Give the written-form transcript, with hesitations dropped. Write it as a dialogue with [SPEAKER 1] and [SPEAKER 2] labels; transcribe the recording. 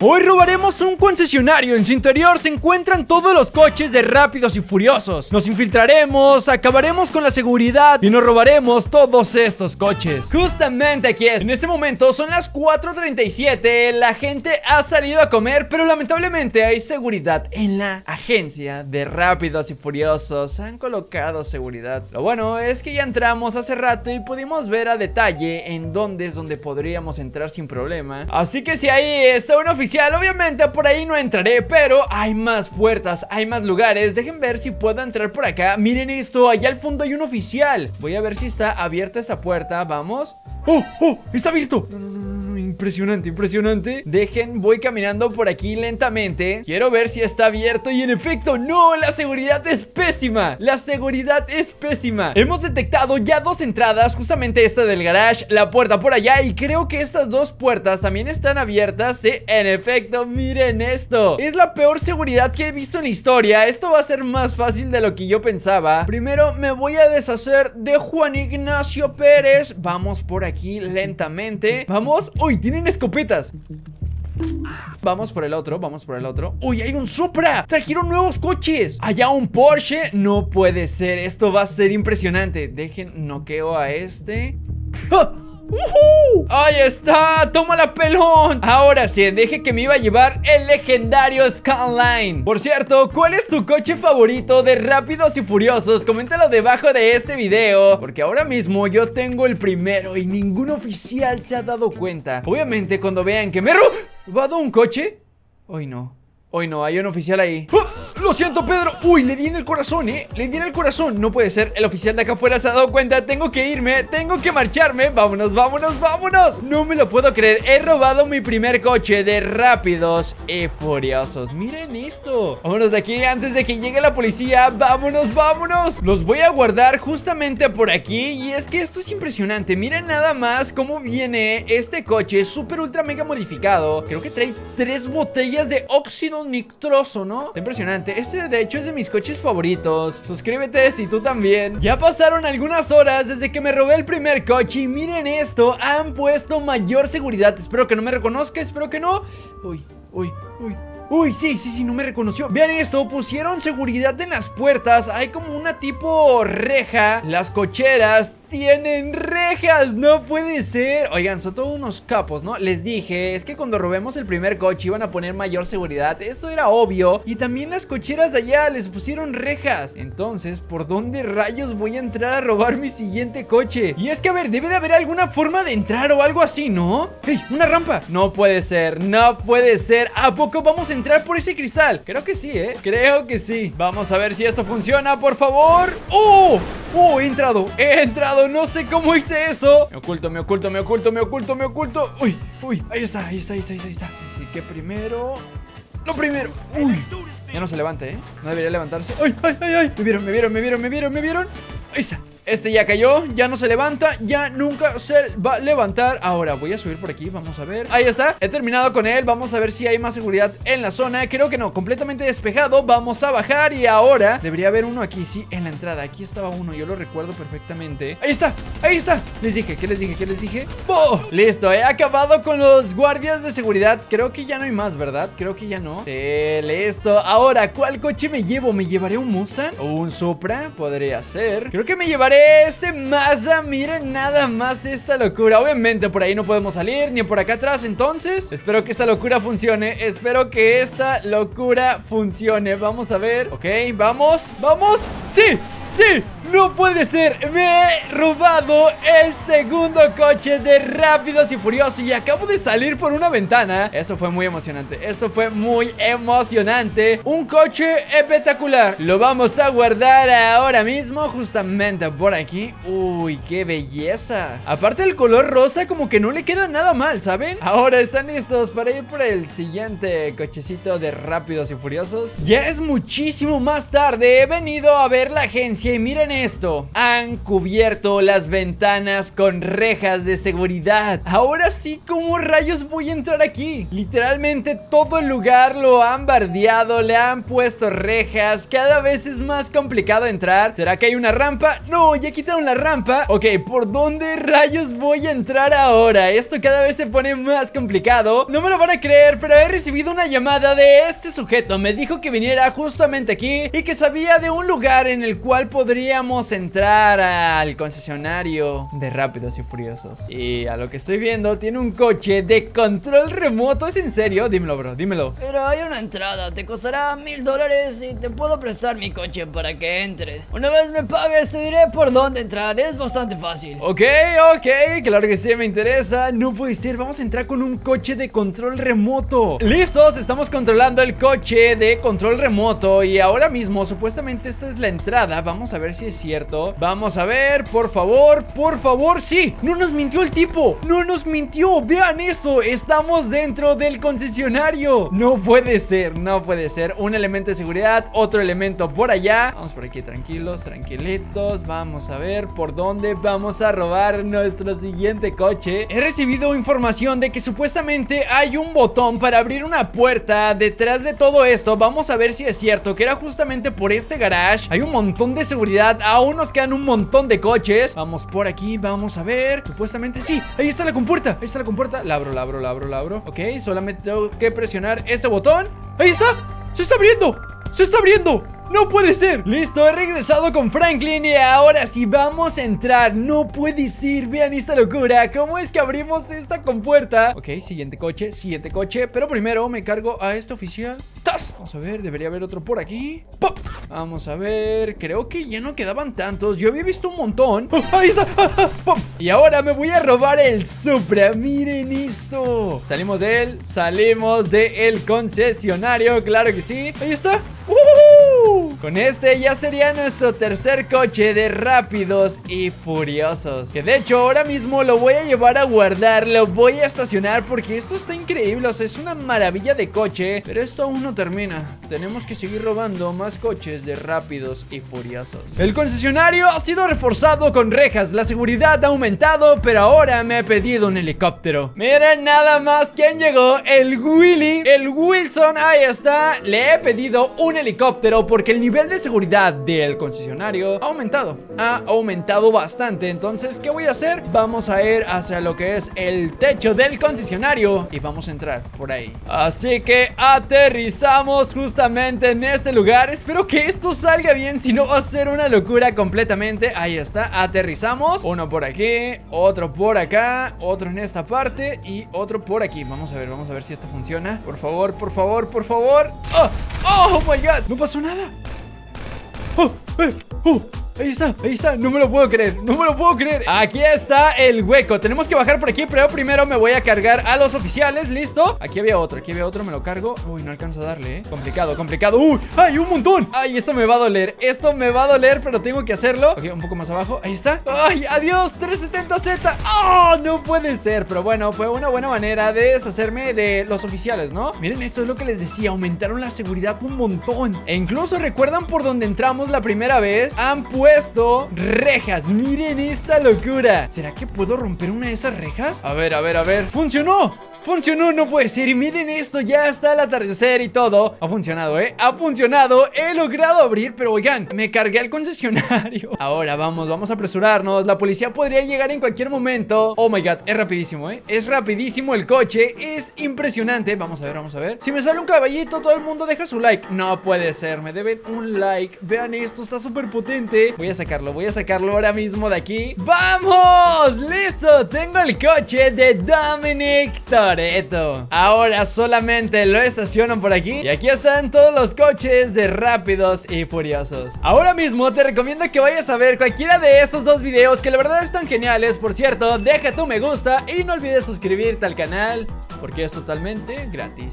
[SPEAKER 1] Hoy robaremos un concesionario. En su interior se encuentran todos los coches de Rápidos y Furiosos. Nos infiltraremos, acabaremos con la seguridad y nos robaremos todos estos coches. Justamente aquí es. En este momento son las 4:37. La gente ha salido a comer, pero lamentablemente hay seguridad en la agencia de Rápidos y Furiosos. Han colocado seguridad. Lo bueno es que ya entramos hace rato y pudimos ver a detalle en dónde es donde podríamos entrar sin problema. Así que si ahí está un oficial, obviamente por ahí no entraré, pero hay más puertas, hay más lugares. Dejen ver si puedo entrar por acá. Miren esto, allá al fondo hay un oficial. Voy a ver si está abierta esta puerta. Vamos. ¡Oh! ¡Oh! ¡Está abierto! No, impresionante, impresionante. Dejen, voy caminando por aquí lentamente. Quiero ver si está abierto y en efecto, no, la seguridad es pésima. La seguridad es pésima. Hemos detectado ya dos entradas, justamente esta del garage, la puerta por allá, y creo que estas dos puertas también están abiertas. Sí, en efecto, miren esto. Es la peor seguridad que he visto en la historia. Esto va a ser más fácil de lo que yo pensaba. Primero me voy a deshacer de Juan Ignacio Pérez. Vamos por aquí lentamente. Vamos. Uy, tienen escopetas. Vamos por el otro, vamos por el otro. ¡Uy, hay un Supra! ¡Trajeron nuevos coches! ¡Allá un Porsche! No puede ser, esto va a ser impresionante. Dejen, noqueo a este. ¡Ah! ¡Ahí está! ¡Tómala, pelón! Ahora sí, deje que me iba a llevar el legendario Skyline. Por cierto, ¿cuál es tu coche favorito de Rápidos y Furiosos? Coméntalo debajo de este video, porque ahora mismo yo tengo el primero y ningún oficial se ha dado cuenta. Obviamente cuando vean que me he robado un coche. Hoy no, hay un oficial ahí. ¡Oh! Lo siento, Pedro. Uy, le di en el corazón, le di en el corazón. No puede ser, el oficial de acá afuera se ha dado cuenta. Tengo que irme, tengo que marcharme. Vámonos, vámonos, vámonos. No me lo puedo creer, he robado mi primer coche de Rápidos y Furiosos. Miren esto. Vámonos de aquí antes de que llegue la policía. Vámonos, vámonos. Los voy a guardar justamente por aquí. Y es que esto es impresionante. Miren nada más cómo viene este coche súper ultra mega modificado. Creo que trae 3 botellas de óxido nitroso, ¿no? Está impresionante. Este de hecho es de mis coches favoritos. Suscríbete si tú también. Ya pasaron algunas horas desde que me robé el primer coche y miren esto, han puesto mayor seguridad. Espero que no me reconozca, espero que no. Uy, sí, no me reconoció. Vean esto, pusieron seguridad en las puertas. Hay como una tipo reja. Las cocheras tienen rejas, no puede ser. Oigan, son todos unos capos, ¿no? Les dije, es que cuando robemos el primer coche iban a poner mayor seguridad. Esto era obvio. Y también las cocheras de allá les pusieron rejas. Entonces, ¿por dónde rayos voy a entrar a robar mi siguiente coche? Y es que, a ver, debe de haber alguna forma de entrar o algo así, ¿no? ¡Ey! ¡Una rampa! No puede ser, no puede ser. ¿A poco vamos a entrar por ese cristal? Creo que sí, creo que sí. Vamos a ver si esto funciona, por favor. ¡Oh! ¡Oh! He entrado. No sé cómo hice eso. Me oculto. Uy, ahí está. Así que primero. Lo primero. Uy, ya no se levanta, no debería levantarse. Ay. Me vieron. Ahí está. Este ya cayó, ya no se levanta, ya nunca se va a levantar. Ahora voy a subir por aquí, vamos a ver. Ahí está, he terminado con él. Vamos a ver si hay más seguridad en la zona. Creo que no, completamente despejado. Vamos a bajar y ahora debería haber uno aquí, sí, en la entrada. Aquí estaba uno, yo lo recuerdo perfectamente. Ahí está. Les dije, ¿qué les dije? ¡Oh! Listo, he acabado con los guardias de seguridad. Creo que ya no hay más, ¿verdad? Creo que ya no. Sí, listo. Ahora, ¿cuál coche me llevo? ¿Me llevaré un Mustang? ¿O un Supra? Podría ser. Creo que me llevaré este Mazda. Miren nada más esta locura. Obviamente por ahí no podemos salir, ni por acá atrás. Entonces, espero que esta locura funcione. Vamos a ver. Ok, vamos. ¡Sí! No puede ser, me he robado el segundo coche de Rápidos y Furiosos y acabo de salir por una ventana. Eso fue muy emocionante, un coche espectacular. Lo vamos a guardar ahora mismo, justamente por aquí. Uy, qué belleza. Aparte el color rosa como que no le queda nada mal, ¿saben? Ahora están listos para ir por el siguiente cochecito de Rápidos y Furiosos. Ya es muchísimo más tarde, he venido a ver la agencia noticia y miren esto. Han cubierto las ventanas con rejas de seguridad. Ahora sí, ¿cómo rayos voy a entrar aquí? Literalmente todo el lugar lo han bardeado, le han puesto rejas. Cada vez es más complicado entrar. ¿Será que hay una rampa? No, ya quitaron la rampa. Ok, ¿por dónde rayos voy a entrar ahora? Esto cada vez se pone más complicado. No me lo van a creer, pero he recibido una llamada de este sujeto. Me dijo que viniera justamente aquí y que sabía de un lugar en el cual podríamos entrar al concesionario de Rápidos y Furiosos. Y a lo que estoy viendo, tiene un coche de control remoto. ¿Es en serio? Dímelo, bro, dímelo.
[SPEAKER 2] Pero hay una entrada, te costará $1000 y te puedo prestar mi coche para que entres. Una vez me pagues te diré por dónde entrar, es bastante fácil.
[SPEAKER 1] Ok, claro que sí, me interesa. No puede ser, vamos a entrar con un coche de control remoto. Listos, estamos controlando el coche de control remoto. Y ahora mismo, supuestamente esta es la entrada. Vamos a ver si es cierto. Vamos a ver, por favor, sí. No nos mintió el tipo, no nos mintió. Vean esto, estamos dentro del concesionario. No puede ser, no puede ser. Un elemento de seguridad, otro elemento por allá. Vamos por aquí, tranquilos, tranquilitos. Vamos a ver por dónde vamos a robar nuestro siguiente coche. He recibido información de que supuestamente hay un botón para abrir una puerta detrás de todo esto. Vamos a ver si es cierto, que era justamente por este garage. Hay un montón de seguridad, aún nos quedan un montón de coches. Vamos por aquí, vamos a ver. Supuestamente sí, ahí está la compuerta. Ahí está la compuerta, la abro. Ok, solamente tengo que presionar este botón. Ahí está, se está abriendo. ¡Se está abriendo! ¡No puede ser! Listo, he regresado con Franklin y ahora sí vamos a entrar. No puede ser, vean esta locura. ¿Cómo es que abrimos esta compuerta? Ok, siguiente coche, pero primero me cargo a este oficial. ¡Tas! Vamos a ver, debería haber otro por aquí. ¡Pop! Vamos a ver, creo que ya no quedaban tantos. Yo había visto un montón. ¡Oh, ahí está! ¡Pop! Y ahora me voy a robar el Supra. Miren esto. Salimos del concesionario, claro que sí. Ahí está. Con este ya sería nuestro tercer coche de Rápidos y Furiosos, que de hecho ahora mismo lo voy a llevar a guardar. Lo voy a estacionar porque esto está increíble. O sea, es una maravilla de coche. Pero esto aún no termina. Tenemos que seguir robando más coches de Rápidos y Furiosos. El concesionario ha sido reforzado con rejas. La seguridad ha aumentado, pero ahora me ha pedido un helicóptero. Miren nada más quién llegó. El Willy, el Wilson, ahí está. Le he pedido un helicóptero porque el nivel de seguridad del concesionario ha aumentado bastante. Entonces, ¿qué voy a hacer? Vamos a ir hacia lo que es el techo del concesionario y vamos a entrar por ahí. Así que aterrizamos justamente en este lugar. Espero que esto salga bien, si no va a ser una locura completamente. Ahí está, aterrizamos. Uno por aquí, otro por acá, otro en esta parte y otro por aquí. Vamos a ver si esto funciona. Por favor, por favor, por favor. ¡Oh, my God! No pasó nada. Ahí está, no me lo puedo creer. Aquí está el hueco. Tenemos que bajar por aquí, pero primero me voy a cargar a los oficiales. ¿Listo? Aquí había otro, me lo cargo. Uy, no alcanzo a darle, complicado. Uy, hay un montón. Ay, esto me va a doler, pero tengo que hacerlo. Ok, un poco más abajo, ahí está. Ay, adiós, 370Z. Oh, no puede ser, pero bueno, fue una buena manera de deshacerme de los oficiales, ¿no? Miren, esto es lo que les decía, aumentaron la seguridad un montón. E incluso, ¿recuerdan por donde entramos la primera vez? Han puesto rejas. Miren esta locura. ¿Será que puedo romper una de esas rejas? A ver. ¡Funcionó! No puede ser. Y miren esto, ya está el atardecer y todo. Ha funcionado, ha funcionado. He logrado abrir, pero oigan, me cargué al concesionario. Ahora vamos a apresurarnos. La policía podría llegar en cualquier momento. Oh my God, es rapidísimo, es rapidísimo el coche. Es impresionante. Vamos a ver. Si me sale un caballito, todo el mundo deja su like. No puede ser, me deben un like. Vean esto, está súper potente. Voy a sacarlo ahora mismo de aquí. ¡Vamos! ¡Listo! Tengo el coche de Dominic Toretto. Ahora solamente lo estaciono por aquí. Y aquí están todos los coches de Rápidos y Furiosos. Ahora mismo te recomiendo que vayas a ver cualquiera de esos dos videos, que la verdad están geniales. Por cierto, deja tu me gusta y no olvides suscribirte al canal, porque es totalmente gratis.